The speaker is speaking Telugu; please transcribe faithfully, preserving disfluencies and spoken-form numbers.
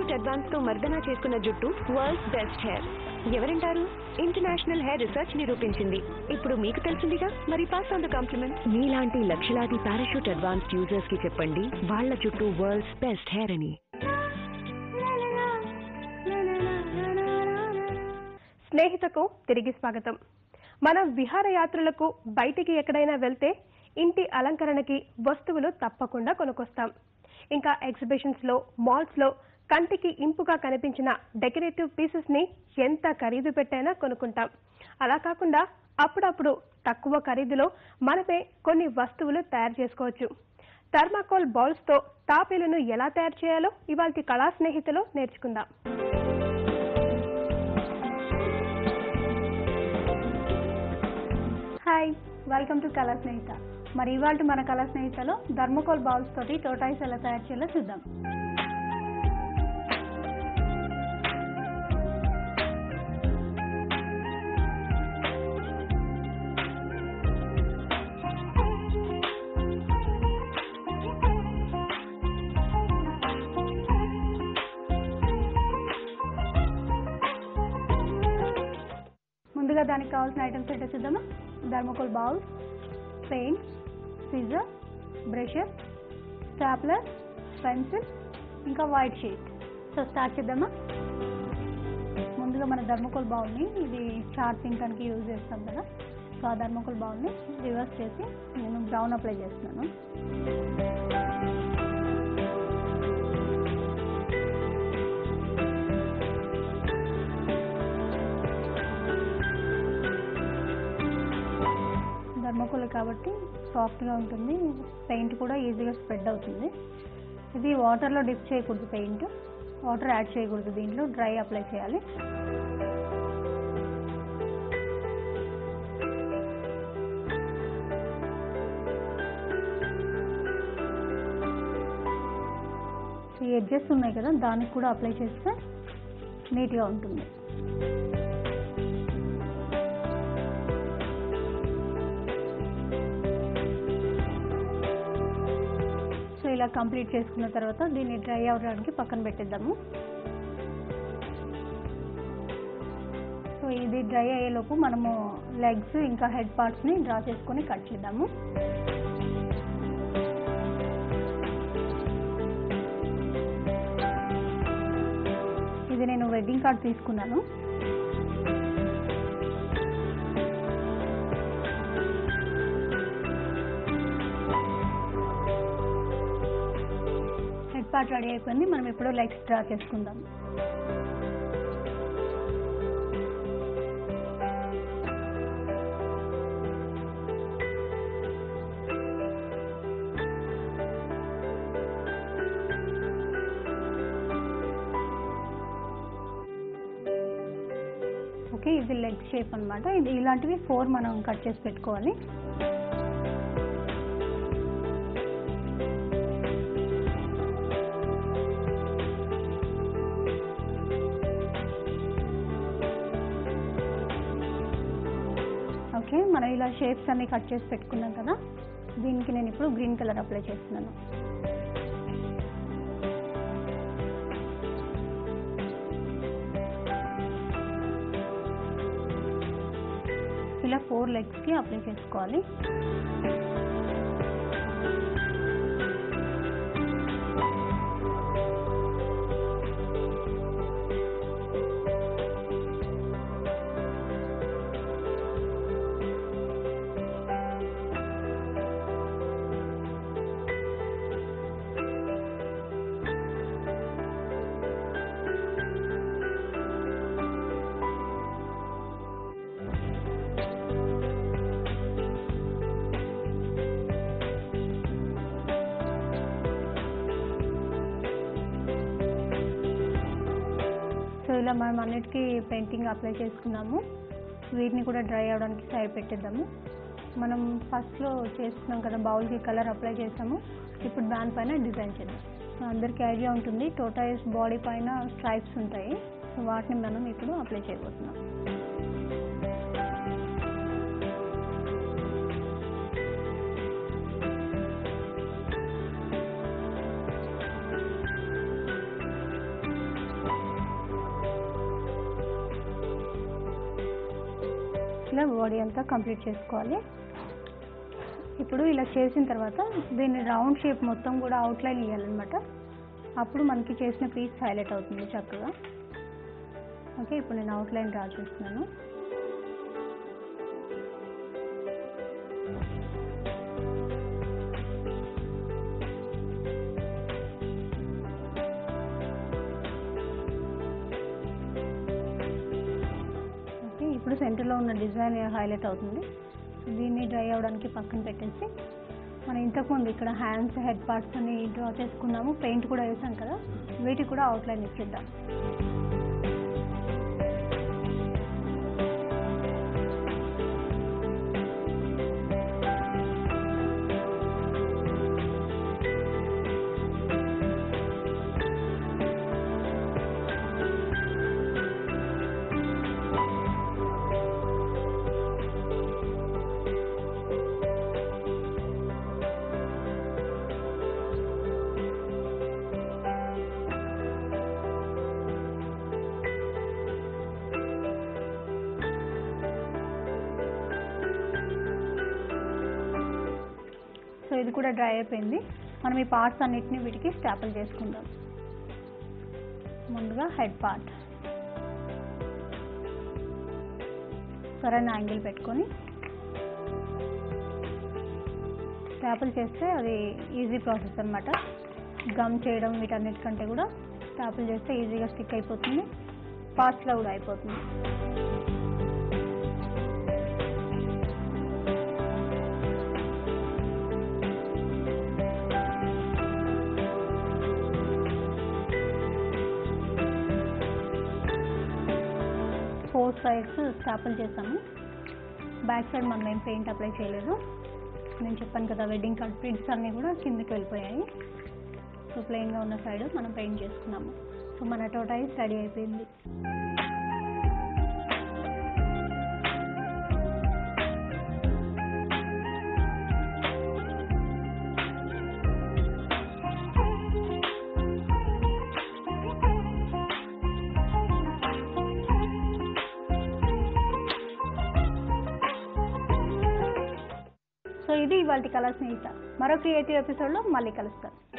పారాషూట్ అడ్వాన్స్ తో మర్దనా చేసుకున్న జుట్టు వరల్డ్స్ బెస్ట్ హెయిర్. ఎవరంటారు? ఇంటర్నేషనల్ హెయిర్ రీసెర్చ్ నిరూపించింది. ఇప్పుడు మీకు తెలిసిందిగా, మరి పాస్ ఆన్ ద కాంప్లిమెంట్. మీలాంటి లక్షలాది పారాషూట్ అడ్వాన్స్ యూజర్స్ కి చెప్పండి వాళ్ళ జుట్టు వరల్డ్స్ బెస్ట్ హెయిర్ అని. స్నేహితులకు తిరిగి స్వాగతం. మనం విహారయాత్రలకు బయటికి ఎక్కడైనా వెళ్తే ఇంటి అలంకరణకి వస్తువులు తప్పకుండా కొనుక్కొస్తాం. ఇంకా ఎగ్జిబిషన్స్ లో, మాల్స్ లో కంటికి ఇంపుగా కనిపించిన డెకరేటివ్ పీసెస్ ని ఎంత ఖరీదు పెట్టైనా కొనుక్కుంటాం. అలా కాకుండా అప్పుడప్పుడు తక్కువ ఖరీదులో మనమే కొన్ని వస్తువులు తయారు చేసుకోవచ్చు. థర్మాకోల్ బౌల్స్ తో తాపీలను ఎలా తయారు చేయాలో ఇవాల్టి కళా స్నేహితులు నేర్చుకుందాం. హాయ్, వెల్కమ్ టు కళా స్నేహిత. మరి ఇవాళ మన కళా స్నేహితలో థర్మాకోల్ బౌల్స్ తోటి టోటాయిస్ ఎలా తయారు చేయాలో చూద్దాం. ముందుగా దానికి కావాల్సిన ఐటమ్స్ ఏంటో చూద్దామా. Thermocol bowls, paint, scissor, brushes, stapler, pencil, ఇంకా వైట్ షీట్. సో స్టార్ట్ చేద్దామా. ముందుగా మన థర్మాకోల్ బౌల్ని ఇది చార్ట్ తినడానికి యూజ్ చేస్తాం కదా. సో ఆ థర్మాకోల్ బౌల్ని రివర్స్ చేసి నేను బ్రౌన్ అప్లై చేస్తున్నాను. థర్మాకోల్ కాబట్టి సాఫ్ట్గా ఉంటుంది, పెయింట్ కూడా ఈజీగా స్ప్రెడ్ అవుతుంది. ఇది వాటర్లో డిప్ చేయకూడదు, పెయింట్ వాటర్ యాడ్ చేయకూడదు, దీంట్లో డ్రై అప్లై చేయాలి. ఈ ఎడ్జెస్ ఉన్నాయి కదా, దానికి కూడా అప్లై చేస్తే నీట్గా ఉంటుంది. ఇలా కంప్లీట్ చేసుకున్న తర్వాత దీన్ని డ్రై అవ్వడానికి పక్కన పెట్టేద్దాము. సో ఇది డ్రై అయ్యేలోపు మనము లెగ్స్ ఇంకా హెడ్ పార్ట్స్ని డ్రా చేసుకొని కట్ చేద్దాము. ఇది నేను వెడ్డింగ్ కార్డ్ తీసుకున్నాను. పార్ట్ రెడీ అయిపోయింది. మనం ఇప్పుడు లెగ్స్ డ్రా చేసుకుందాం. ఓకే, ఇది లెగ్ షేప్ అన్నమాట. ఇది ఇలాంటివి ఫోర్ మనం కట్ చేసి పెట్టుకోవాలి. ఓకే, మనం ఇలా షేప్స్ అన్ని కట్ చేసి పెట్టుకున్నాం కదా, దీనికి నేను ఇప్పుడు గ్రీన్ కలర్ అప్లై చేస్తున్నాను. ఇలా ఫోర్ లెగ్స్కి అప్లై చేసుకోవాలి. ఇలా మనం అన్నిటికీ పెయింటింగ్ అప్లై చేసుకున్నాము. వీటిని కూడా డ్రై అవ్వడానికి సైడ్ పెట్టేద్దాము. మనం ఫస్ట్లో చేసుకున్నాం కదా, బౌల్కి కలర్ అప్లై చేసాము. ఇప్పుడు దానిపైన డిజైన్ చేద్దాం. అందరికీ ఐడియా ఉంటుంది, టోటాయిస్ బాడీ పైన స్ట్రైప్స్ ఉంటాయి. సో వాటిని మనం ఇప్పుడు అప్లై చేయబోతున్నాం. ఇలా బాడీ అంతా కంప్లీట్ చేసుకోవాలి. ఇప్పుడు ఇలా చేసిన తర్వాత దీన్ని రౌండ్ షేప్ మొత్తం కూడా అవుట్లైన్ ఇవ్వాలన్నమాట. అప్పుడు మనకి చేసిన పీస్ హైలైట్ అవుతుంది చక్కగా. ఓకే, ఇప్పుడు నేను అవుట్లైన్ డ్రా చేస్తున్నాను. ఓకే, ఇప్పుడు సెంటర్లో ఉన్న డిజైన్ హైలైట్ అవుతుంది. దీన్ని డ్రై అవ్వడానికి పక్కన పెట్టేసి మనం ఇంతకుముందు ఇక్కడ హ్యాండ్స్, హెడ్ పార్ట్స్ అని డ్రా చేసుకున్నాము, పెయింట్ కూడా వేసాం కదా, వీటికి కూడా అవుట్లైన్ ఇచ్చేద్దాం. సో ఇది కూడా డ్రై అయిపోయింది. మనం ఈ పార్ట్స్ అన్నిటిని వీటికి స్టాపుల్ చేసుకుందాం. ముందుగా హెడ్ పార్ట్ సరైన యాంగిల్ పెట్టుకొని స్టాపుల్ చేస్తే అది ఈజీ ప్రాసెస్ అన్నమాట. గమ్ చేయడం వీటన్నిటికంటే కూడా స్టాపుల్ చేస్తే ఈజీగా స్టిక్ అయిపోతుంది, ఫాస్ట్గా కూడా అయిపోతుంది. ఫోర్ సైడ్స్ స్టాపుల్ చేసాము. బ్యాక్ సైడ్ మనం ఏం పెయింట్ అప్లై చేయలేదు. నేను చెప్పాను కదా, వెడ్డింగ్ కార్డ్ ప్రింట్స్ అన్నీ కూడా కిందకి వెళ్ళిపోయాయి. సో ప్లెయిన్గా ఉన్న సైడ్ మనం పెయింట్ చేసుకున్నాము. సో మన టోటాయిస్ రెడీ అయిపోయింది. సో ఇది ఇవాళ కలర్ స్నేహిత. మరో క్రియేటివ్ ఎపిసోడ్లో మళ్ళీ కలుస్తాను.